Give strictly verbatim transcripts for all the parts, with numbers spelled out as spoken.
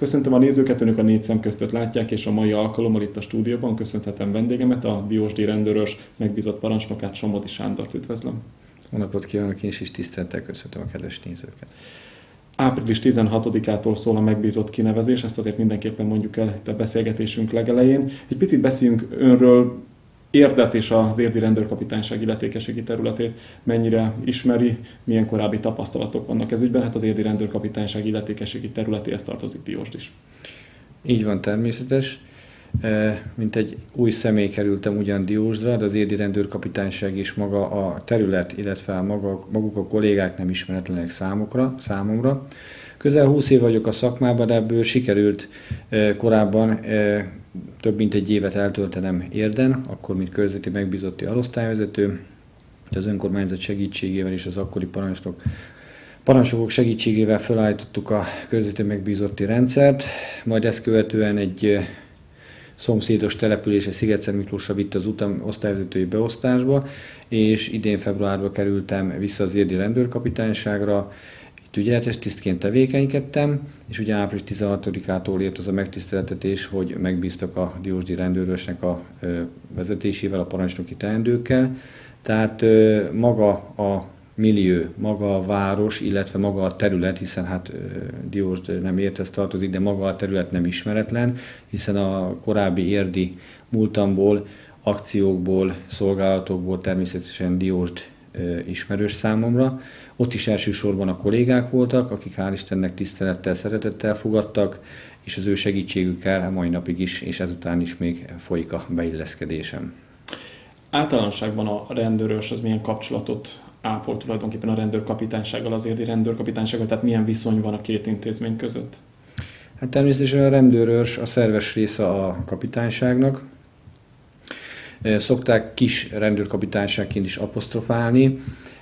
Köszöntöm a nézőket, önök a Négy Szem Köztöt látják, és a mai alkalommal itt a stúdióban köszönhetem vendégemet, a Diósdi rendőrös megbízott parancsnokát, Somogy Sándort. Üdvözlöm! Jó napot kívánok, én is, is tisztelettel köszöntöm a kedves nézőket. április tizenhatodikától szól a megbízott kinevezés, ezt azért mindenképpen mondjuk el itt a beszélgetésünk legelején. Egy picit beszéljünk önről, Érdet és az érdi rendőrkapitányság illetékességi területét mennyire ismeri, milyen korábbi tapasztalatok vannak ez ügyben, hát az érdi rendőrkapitányság illetékességi területéhez tartozik Diósd is. Így van, természetes. Mint egy új személy kerültem ugyan Diósdra, de az érdi rendőrkapitányság és maga a terület, illetve maga, maguk a kollégák nem ismeretlenek számokra, számomra. Közel húsz év vagyok a szakmában, de ebből sikerült korábban több mint egy évet eltöltenem Érden, akkor mint körzeti megbízotti alosztályvezető, az önkormányzat segítségével és az akkori parancsnok, parancsnokok segítségével felállítottuk a körzeti megbízotti rendszert, majd ezt követően egy szomszédos települése Sziget-Szent Miklósra vitt az utam osztályvezetői beosztásba, és idén februárban kerültem vissza az érdi rendőrkapitányságra. Itt ügyeletes tisztként tevékenykedtem, és ugye április tizenhatodikától ért az a megtiszteltetés, hogy megbíztak a diósdi rendőrösnek a vezetésével, a parancsnoki teendőkkel. Tehát maga a millió, maga a város, illetve maga a terület, hiszen hát Diósd nem Érthez tartozik, de maga a terület nem ismeretlen, hiszen a korábbi érdi múltamból, akciókból, szolgálatokból természetesen Diósd ismerős számomra. Ott is elsősorban a kollégák voltak, akik hál' Istennek tisztelettel, szeretettel fogadtak, és az ő segítségükkel mai napig is, és ezután is még folyik a beilleszkedésem. Általánosságban a rendőrös az milyen kapcsolatot ápol tulajdonképpen a rendőrkapitánysággal, az érdi rendőrkapitánysággal, tehát milyen viszony van a két intézmény között? Hát természetesen a rendőrös a szerves része a kapitányságnak. Szokták kis rendőrkapitányságként is apostrofálni.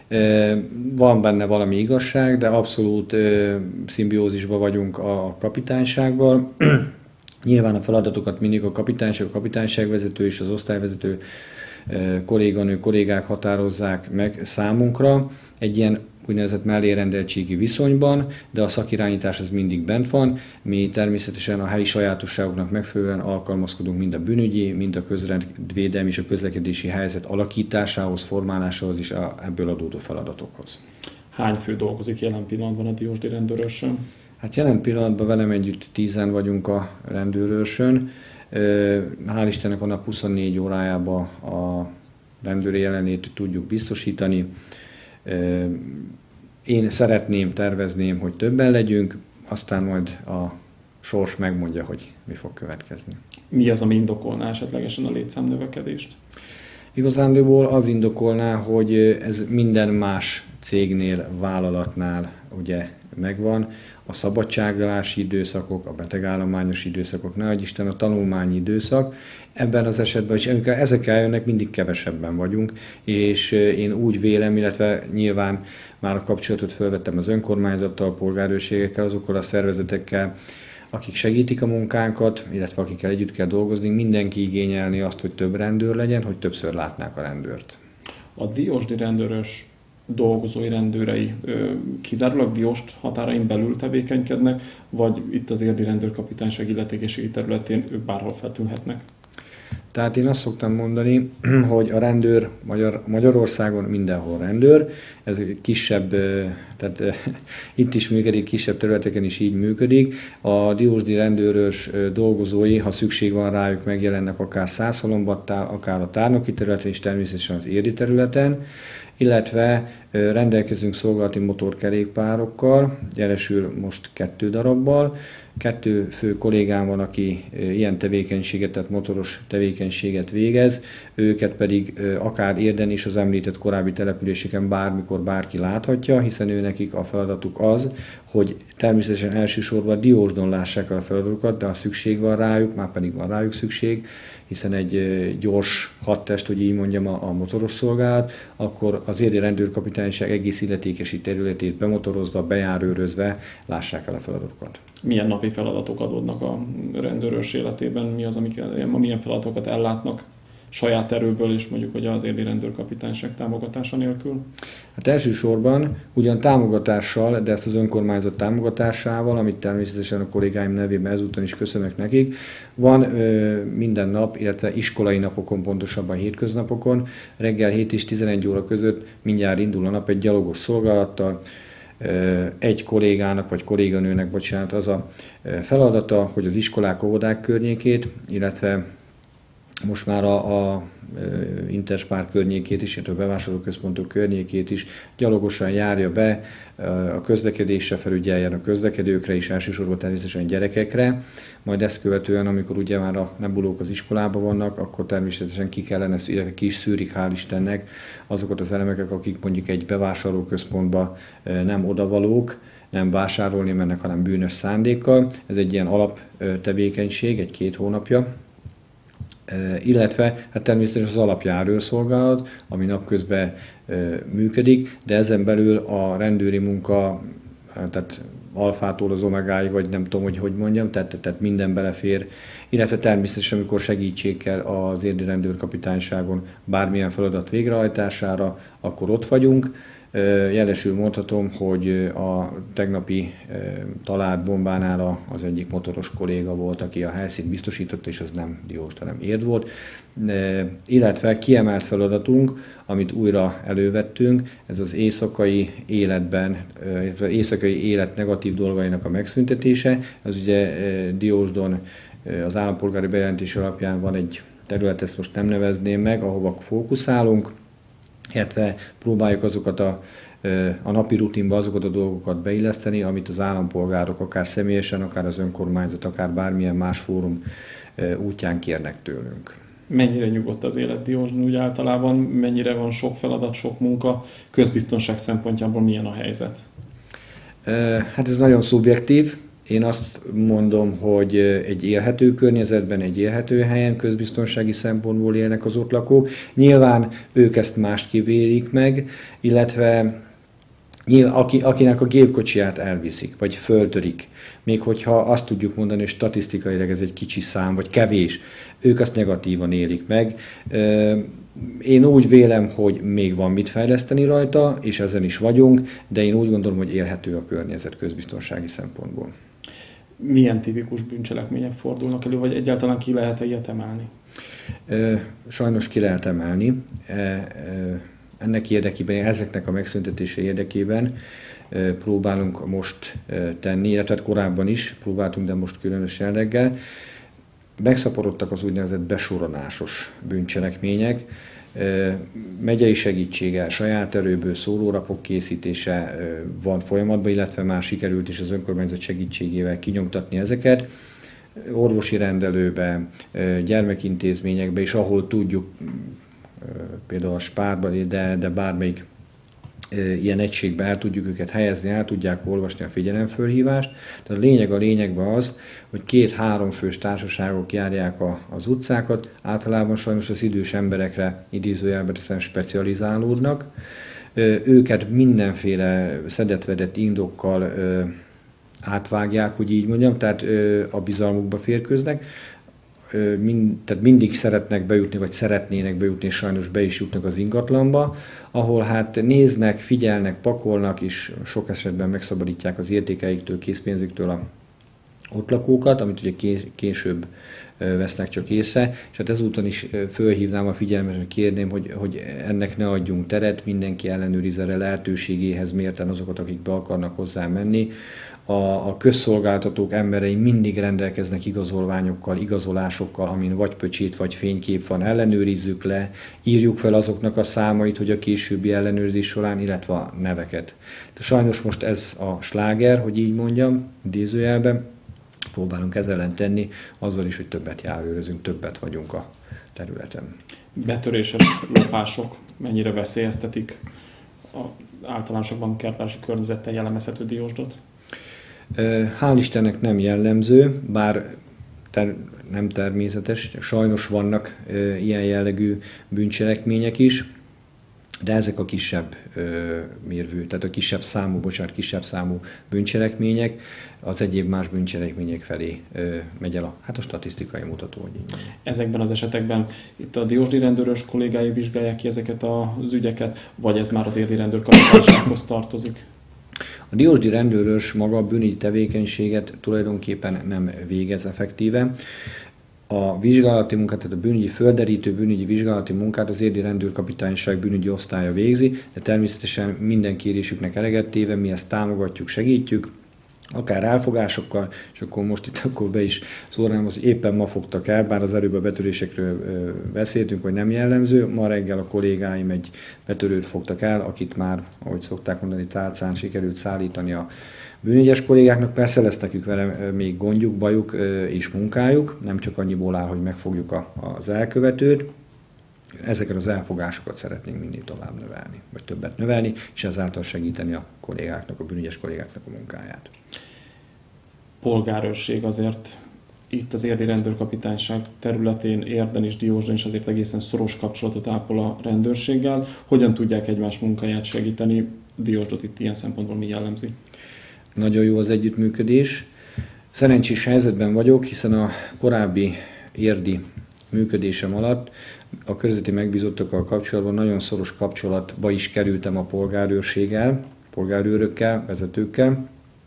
Van benne valami igazság, de abszolút szimbiózisban vagyunk a kapitánysággal. Nyilván a feladatokat mindig a kapitányság, a kapitányságvezető és az osztályvezető kolléganő, kollégák határozzák meg számunkra egy ilyen úgynevezett mellérendeltségi viszonyban, de a szakirányítás az mindig bent van. Mi természetesen a helyi sajátosságoknak megfelelően alkalmazkodunk mind a bűnügyi, mind a közrendvédelmi és a közlekedési helyzet alakításához, formálásához és a, ebből adódó feladatokhoz. Hány fő dolgozik jelen pillanatban a diósdi rendőrösön? Hát jelen pillanatban velem együtt tízen vagyunk a rendőrösön. Hál' Istennek a nap huszonnégy órájában a rendőri jelenlétet tudjuk biztosítani. Én szeretném, tervezném, hogy többen legyünk, aztán majd a sors megmondja, hogy mi fog következni. Mi az, ami indokolná esetlegesen a létszámnövekedést? Igazándiból az indokolná, hogy ez minden más cégnél, vállalatnál ugye megvan. A szabadságállási időszakok, a betegállományos időszakok, nehogy Isten a tanulmányi időszak. Ebben az esetben is, amikor ezek eljönnek, mindig kevesebben vagyunk, és én úgy vélem, illetve nyilván már a kapcsolatot felvettem az önkormányzattal, polgárőrségekkel, azokkal a szervezetekkel, akik segítik a munkánkat, illetve akikkel együtt kell dolgozni, mindenki igényelni azt, hogy több rendőr legyen, hogy többször látnák a rendőrt. A diósdi rendőrös dolgozói, rendőrei kizárólag Diósd határain belül tevékenykednek, vagy itt az érdi rendőrkapitányság illetékességi területén ők bárhol feltűnhetnek? Tehát én azt szoktam mondani, hogy a rendőr Magyar, Magyarországon mindenhol rendőr, ez kisebb, tehát itt is működik, kisebb területeken is így működik. A diósdi rendőrös dolgozói, ha szükség van rájuk, megjelennek akár Szászhalombattán, akár a tárnoki területen és természetesen az érdi területen, illetve rendelkezünk szolgálati motorkerékpárokkal, jelesül most kettő darabbal. Kettő fő kollégám van, aki ilyen tevékenységet, tehát motoros tevékenységet végez, őket pedig akár Érden is az említett korábbi településeken bármikor bárki láthatja, hiszen ő nekik a feladatuk az, hogy természetesen elsősorban Diósdon lássák el a feladatokat, de ha szükség van rájuk, már pedig van rájuk szükség, hiszen egy gyors hadtest, hogy így mondjam, a, a motoros szolgálat, akkor az érdi rendőrkapitányság egész illetékesi területét bemotorozva, bejárőrözve lássák el a feladatokat. Milyen napi feladatok adódnak a rendőrös életében? Mi az, amik, milyen feladatokat ellátnak saját erőből, és mondjuk hogy az érdi rendőrkapitányság támogatása nélkül? Hát elsősorban ugyan támogatással, de ezt az önkormányzat támogatásával, amit természetesen a kollégáim nevében ezúton is köszönök nekik, van ö, minden nap, illetve iskolai napokon, pontosabban hétköznapokon, reggel hét és tizenegy óra között mindjárt indul a nap egy gyalogos szolgálattal. Egy kollégának vagy kolléganőnek, bocsánat, az a feladata, hogy az iskolák, óvodák környékét, illetve most már a, a Interspár környékét is, illetve a bevásárlóközpontok környékét is gyalogosan járja be, a közlekedésre felügyeljen, a közlekedőkre is, elsősorban természetesen gyerekekre, majd ezt követően, amikor ugye már a nebulók az iskolában vannak, akkor természetesen ki kellene, illetve ki is szűrik, hál' Istennek azokat az elemeket, akik mondjuk egy bevásárlóközpontba nem odavalók, nem vásárolni mennek, hanem bűnös szándékkal. Ez egy ilyen alaptevékenység, egy két hónapja. Illetve hát természetesen az alapjárőrszolgálat, ami napközben működik, de ezen belül a rendőri munka, tehát alfától az omegáig, vagy nem tudom, hogy hogy mondjam, tehát, tehát minden belefér, illetve természetesen, amikor segítség kell az érdi rendőrkapitányságon bármilyen feladat végrehajtására, akkor ott vagyunk. Jelesül mondhatom, hogy a tegnapi talált bombánál az egyik motoros kolléga volt, aki a helyszínt biztosította, és az nem Diósd, hanem Érd volt. Illetve kiemelt feladatunk, amit újra elővettünk, ez az éjszakai életben, illetve éjszakai élet negatív dolgainak a megszüntetése. Ez ugye Diósdon az állampolgári bejelentés alapján van egy terület, ezt most nem nevezném meg, ahova fókuszálunk, illetve próbáljuk azokat a, a napi rutinba azokat a dolgokat beilleszteni, amit az állampolgárok akár személyesen, akár az önkormányzat, akár bármilyen más fórum útján kérnek tőlünk. Mennyire nyugodt az élet Diósdon úgy általában, mennyire van sok feladat, sok munka, közbiztonság szempontjából milyen a helyzet? Hát ez nagyon szubjektív. Én azt mondom, hogy egy élhető környezetben, egy élhető helyen közbiztonsági szempontból élnek az ott lakók. Nyilván ők ezt mást kivélik meg, illetve aki, akinek a gépkocsiját elviszik, vagy föltörik, még hogyha azt tudjuk mondani, hogy statisztikailag ez egy kicsi szám, vagy kevés, ők azt negatívan élik meg. Én úgy vélem, hogy még van mit fejleszteni rajta, és ezen is vagyunk, de én úgy gondolom, hogy élhető a környezet közbiztonsági szempontból. Milyen tipikus bűncselekmények fordulnak elő, vagy egyáltalán ki lehet-e ilyet emelni? Sajnos ki lehet emelni. Ennek érdekében, ezeknek a megszüntetése érdekében próbálunk most tenni, illetve korábban is próbáltunk, de most különös jelleggel. Megszaporodtak az úgynevezett besorolásos bűncselekmények, megyei segítséggel, saját erőből szólórapok készítése van folyamatban, illetve már sikerült is az önkormányzat segítségével kinyomtatni ezeket. Orvosi rendelőbe, gyermekintézményekbe is, ahol tudjuk, például a Spárban, de, de bármelyik ilyen egységbe el tudjuk őket helyezni, el tudják olvasni a figyelemfölhívást. Tehát a lényeg a lényegben az, hogy két-három fős társaságok járják a, az utcákat, általában sajnos az idős emberekre idézőjelben specializálódnak. Őket mindenféle szedett-vedett indokkal átvágják, hogy így mondjam, tehát a bizalmukba férkőznek. Mind, tehát mindig szeretnek bejutni, vagy szeretnének bejutni, és sajnos be is jutnak az ingatlanba, ahol hát néznek, figyelnek, pakolnak, és sok esetben megszabadítják az értékeiktől, készpénzüktől a ott lakókat, amit ugye később vesznek csak észre, és hát ezúton is fölhívnám a figyelmet, hogy kérném, hogy, hogy ennek ne adjunk teret, mindenki ellenőrizze lehetőségéhez mérten azokat, akik be akarnak hozzá menni. A, a közszolgáltatók emberei mindig rendelkeznek igazolványokkal, igazolásokkal, amin vagy pöcsét, vagy fénykép van, ellenőrizzük le, írjuk fel azoknak a számait, hogy a későbbi ellenőrzés során, illetve a neveket. De sajnos most ez a sláger, hogy így mondjam, idézőjelben, próbálunk ezzel ellen tenni, azzal is, hogy többet járőrözünk, többet vagyunk a területen. Betöréses lopások mennyire veszélyeztetik a általánosabban kertvárosi környezettel jellemezhető Diósdot? Hál' Istennek nem jellemző, bár ter- nem természetes, sajnos vannak e, ilyen jellegű bűncselekmények is. de ezek a kisebb ö, mérvű, tehát a kisebb számú, bocsánat, kisebb számú bűncselekmények, az egyéb más bűncselekmények felé ö, megy el a, hát a statisztikai mutató. Ezekben az esetekben itt a diósdi rendőrös kollégái vizsgálják ki ezeket az ügyeket, vagy ez már az érdi rendőrkapitánysághoz tartozik? A diósdi rendőrös maga a bűnügyi tevékenységet tulajdonképpen nem végez effektíve. A vizsgálati munkát, tehát a bűnügyi földerítő bűnügyi vizsgálati munkát az érdi rendőrkapitányság bűnügyi osztálya végzi, de természetesen minden kérésüknek eleget téve mi ezt támogatjuk, segítjük, akár elfogásokkal, és akkor most itt akkor be is szórnám, hogy éppen ma fogtak el, bár az előbb a betörésekről beszéltünk, hogy nem jellemző. Ma reggel a kollégáim egy betörőt fogtak el, akit már, ahogy szokták mondani, tálcán sikerült szállítani a bűnügyes kollégáknak. Persze lesz nekük vele még gondjuk, bajuk és munkájuk, nem csak annyiból áll, hogy megfogjuk az elkövetőt. Ezeket az elfogásokat szeretnénk mindig tovább növelni, vagy többet növelni, és ezáltal segíteni a kollégáknak, a bűnügyes kollégáknak a munkáját. Polgárőrség azért itt az érdi rendőrkapitányság területén, Érden és Diósdon is azért egészen szoros kapcsolatot ápol a rendőrséggel. Hogyan tudják egymás munkáját segíteni? Diósdot itt ilyen szempontból mi jellemzi? Nagyon jó az együttműködés. Szerencsés helyzetben vagyok, hiszen a korábbi érdi működésem alatt a körzeti megbízottakkal kapcsolatban nagyon szoros kapcsolatba is kerültem a polgárőrséggel, polgárőrökkel, vezetőkkel.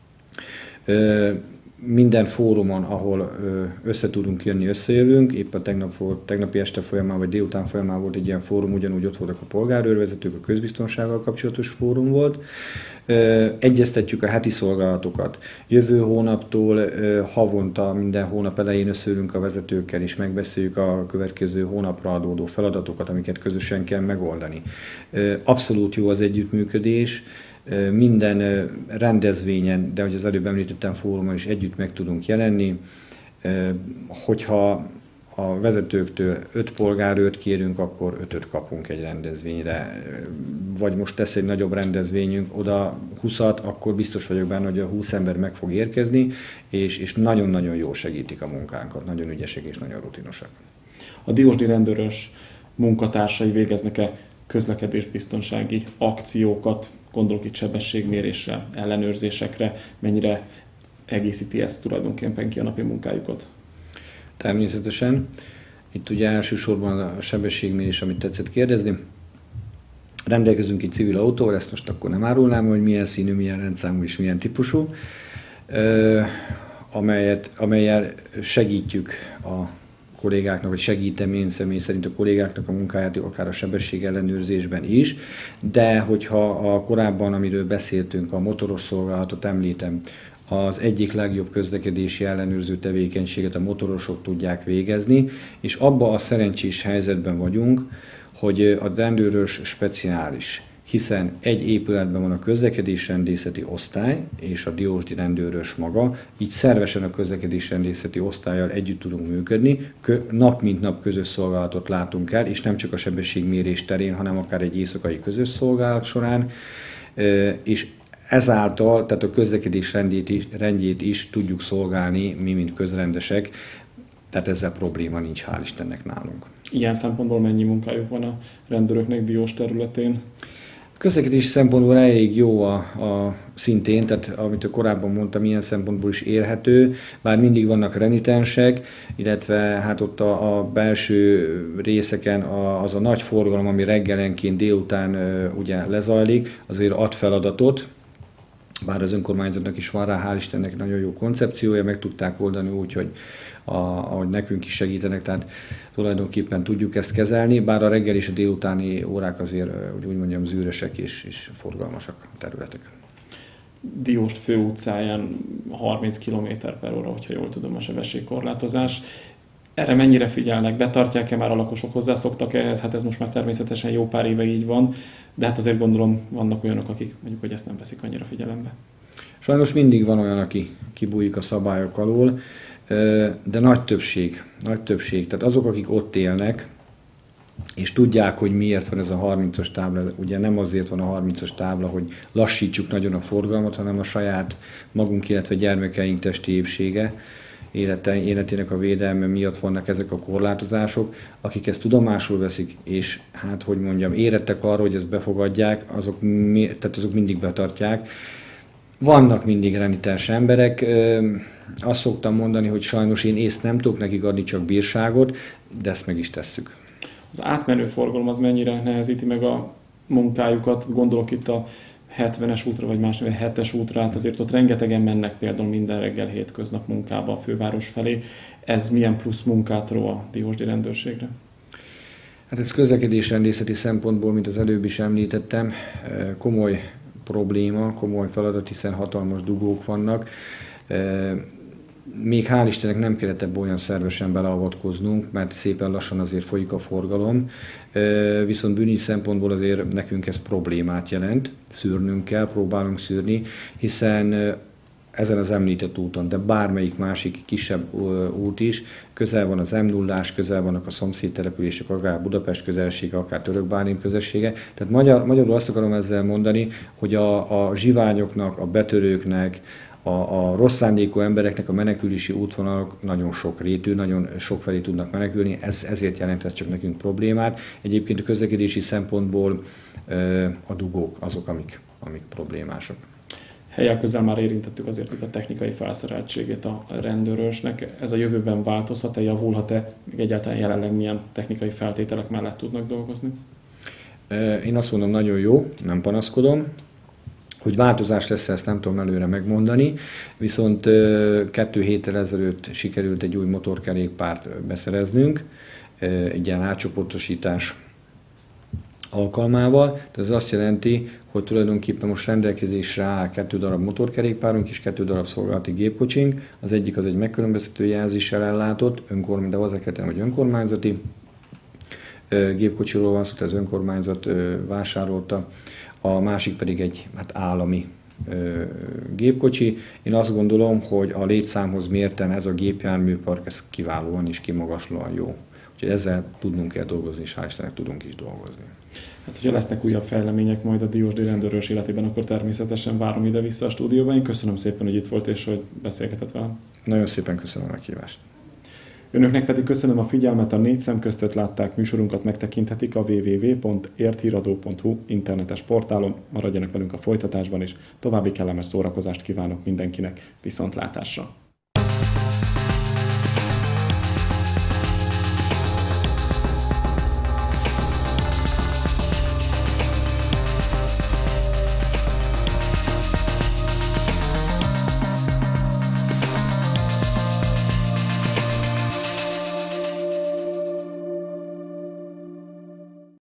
Minden fórumon, ahol össze tudunk jönni, összejövünk. Épp a tegnap volt, tegnapi este folyamán, vagy délután folyamán volt egy ilyen fórum, ugyanúgy ott voltak a polgárőrvezetők, a közbiztonsággal kapcsolatos fórum volt. Egyeztetjük a heti szolgálatokat. Jövő hónaptól havonta, minden hónap elején összeülünk a vezetőkkel, és megbeszéljük a következő hónapra adódó feladatokat, amiket közösen kell megoldani. Abszolút jó az együttműködés. Minden rendezvényen, de ahogy az előbb említettem, fórumon is együtt meg tudunk jelenni. Hogyha a vezetőktől öt polgárőrt kérünk, akkor ötöt kapunk egy rendezvényre. Vagy most tesz egy nagyobb rendezvényünk, oda húszat, akkor biztos vagyok benne, hogy a húsz ember meg fog érkezni, és, és nagyon-nagyon jól segítik a munkánkat, nagyon ügyesek és nagyon rutinosak. A diósdi rendőrös munkatársai végeznek-e közlekedésbiztonsági akciókat, gondolok itt sebességmérésre, ellenőrzésekre, mennyire egészíti ezt tulajdonképpen ki a napi munkájukat? Természetesen. Itt ugye elsősorban a sebességmérés, amit tetszett kérdezni. Rendelkezünk egy civil autóval, ezt most akkor nem árulnám, hogy milyen színű, milyen rendszámú és milyen típusú, amelyet, amellyel segítjük a kollégáknak, vagy segítem én személy szerint a kollégáknak a munkáját, akár a sebesség ellenőrzésben is, de hogyha a korábban, amiről beszéltünk, a motoros szolgálatot említem, az egyik legjobb közlekedési ellenőrző tevékenységet a motorosok tudják végezni, és abba a szerencsés helyzetben vagyunk, hogy a rendőrös speciális, hiszen egy épületben van a közlekedésrendészeti osztály és a diósdi rendőrös maga, így szervesen a közlekedésrendészeti osztállyal együtt tudunk működni, nap mint nap közös szolgálatot látunk el, és nem csak a sebességmérés terén, hanem akár egy éjszakai közös szolgálat során, és ezáltal, tehát a közlekedés rendjét is, rendjét is tudjuk szolgálni mi, mint közrendesek, tehát ezzel probléma nincs, hál' Istennek nálunk. Ilyen szempontból mennyi munkájuk van a rendőröknek Diós területén? A közlekedési szempontból elég jó a, a szintén, tehát amit korábban mondtam, ilyen szempontból is élhető, bár mindig vannak renitensek, illetve hát ott a, a belső részeken a, az a nagy forgalom, ami reggelenként, délután ugye lezajlik, azért ad feladatot, bár az önkormányzatnak is van rá, hál' Istennek nagyon jó koncepciója, meg tudták oldani úgy, hogy a, ahogy nekünk is segítenek, tehát tulajdonképpen tudjuk ezt kezelni, bár a reggel és a délutáni órák azért, úgy mondjam, zűrösek és, és forgalmasak a területek. Diósd főutcáján harminc kilométer per óra, hogyha jól tudom, a sebességkorlátozás. Erre mennyire figyelnek? Betartják-e már a lakosok? Hozzászoktak ehhez? Hát ez most már természetesen jó pár éve így van, de hát azért gondolom vannak olyanok, akik mondjuk, hogy ezt nem veszik annyira figyelembe. Sajnos mindig van olyan, aki kibújik a szabályok alól, de nagy többség, nagy többség, tehát azok, akik ott élnek, és tudják, hogy miért van ez a harmincas tábla, ugye nem azért van a harmincas tábla, hogy lassítsuk nagyon a forgalmat, hanem a saját magunk, illetve gyermekeink testi épsége élete, életének a védelme miatt vannak ezek a korlátozások, akik ezt tudomásul veszik, és hát, hogy mondjam, érettek arra, hogy ezt befogadják, azok, tehát azok mindig betartják. Vannak mindig renitens emberek, azt szoktam mondani, hogy sajnos én észt nem tudok nekik adni, csak bírságot, de ezt meg is tesszük. Az átmenő forgalom az mennyire nehezíti meg a munkájukat? Gondolok itt a hetvenes útra, vagy más neve hetes útra, hát azért ott rengetegen mennek például minden reggel hétköznap munkába a főváros felé. Ez milyen plusz munkát ró a diósdi rendőrségre? Hát ez közlekedésrendészeti szempontból, mint az előbb is említettem, komoly probléma, komoly feladat, hiszen hatalmas dugók vannak. Még hál' Istennek nem kellett ebbe olyan szervesen beleavatkoznunk, mert szépen lassan azért folyik a forgalom, viszont bűnügyi szempontból azért nekünk ez problémát jelent, szűrnünk kell, próbálunk szűrni, hiszen ezen az említett úton, de bármelyik másik kisebb út is, közel van az em nullás, közel vannak a szomszédtelepülések, akár Budapest közelsége, akár Törökbálint közössége. Tehát magyar, magyarul azt akarom ezzel mondani, hogy a, a zsiványoknak, a betörőknek, a, a rossz szándékú embereknek a menekülési útvonalak nagyon sok rétű, nagyon sokfelé tudnak menekülni, ez, ezért jelent ez csak nekünk problémát. Egyébként a közlekedési szempontból a dugók azok, amik, amik problémásak. Helyek közel már érintettük azért itt a technikai felszereltségét a rendőrösnek. Ez a jövőben változhat-e, javulhat-e, még egyáltalán jelenleg milyen technikai feltételek mellett tudnak dolgozni? Én azt mondom, nagyon jó, nem panaszkodom. Hogy változás lesz, ezt nem tudom előre megmondani, viszont kettő héttel ezelőtt sikerült egy új motorkerékpárt beszereznünk, egy ilyen átcsoportosítás alkalmával. Ez azt jelenti, hogy tulajdonképpen most rendelkezésre áll kettő darab motorkerékpárunk és kettő darab szolgálati gépkocsink. Az egyik az egy megkülönböztető jelzéssel ellátott, önkormány, de hozzá kell tenni, hogy önkormányzati gépkocsiról van szó, tehát az önkormányzat vásárolta, a másik pedig egy hát állami ö, gépkocsi. Én azt gondolom, hogy a létszámhoz mérten ez a gépjárműpark ez kiválóan és kimagaslóan jó. Úgyhogy ezzel tudnunk kell dolgozni, és hál' Istennek tudunk is dolgozni. Hát, hogyha lesznek újabb fejlemények majd a diósdi rendőrös életében, akkor természetesen várom ide-vissza a stúdióba. Én köszönöm szépen, hogy itt volt, és hogy beszélgetett velem. Nagyon szépen köszönöm a meghívást. Önöknek pedig köszönöm a figyelmet, a Négy Szem Köztött látták, műsorunkat megtekinthetik a double-u double-u double-u pont érthíradó pont hu internetes portálon. Maradjanak velünk a folytatásban is, további kellemes szórakozást kívánok mindenkinek, viszontlátásra!